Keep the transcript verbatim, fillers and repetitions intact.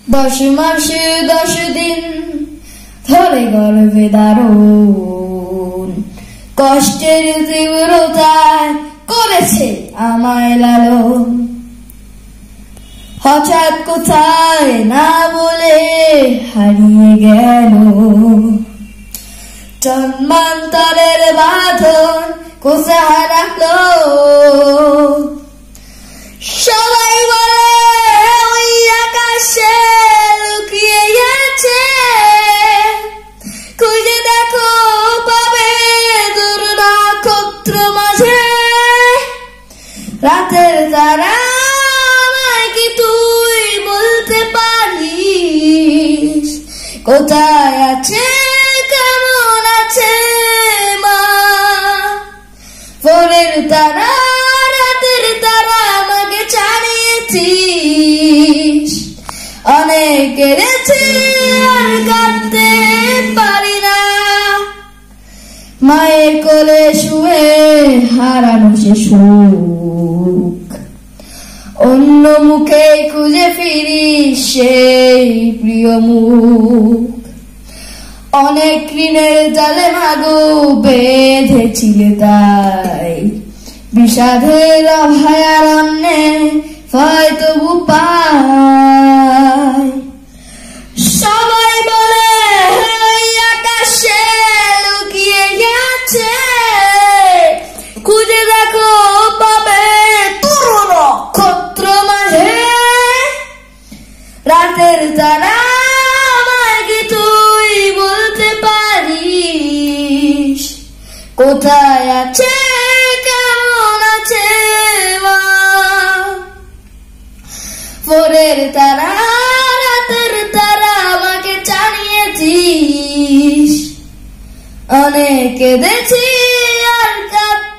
দশ মাস দশ দিন ধরে গর্ভে দারুণ কষ্টের তীব্রতায় করেছে আমায় লালন। হঠাৎ কোথায় না বলে হারিয়ে গেল, জন্মান্তরের বাঁধন কোথায় রাখলো। সবাই বলে ওই আকাশে লুকিয়ে গেছে, খুঁজে দেখো পাবে দূর নক্ষত্র মাঝে। রাতের তারা আমায় কি তুই বলতে পারিস, কোথায় আছে কেমন আছে মা। ভোরের তারা রাতের তারা আমাকে জানিয়েছিস, অনেক কেঁদেছি আর কাঁদতে পারি না। মায়ের কোলে শুয়ে হারানো সে সুখ, অন্য মুখে খুঁজে ফিরি সেই প্রিয় মুখ। অনেক ঋণের জালে মাগো বেঁধেছিলে তাই, বিষাদের অভয়ারণ্যে হয়তো উপায়। সবাই বলে ওই আকাশে লুকিয়ে গেছে, খুঁজে দেখো পাবে তোর নক্ষত্র মাঝে। রাতের তারা আমায় কি তুই বলতে পারিস, কোথায় আছে কেমন আছে মা। ভোরের তারা রাতের তারা আমাকে জানিয়েছিস, অনেক কেঁদেছি আর কাঁদতে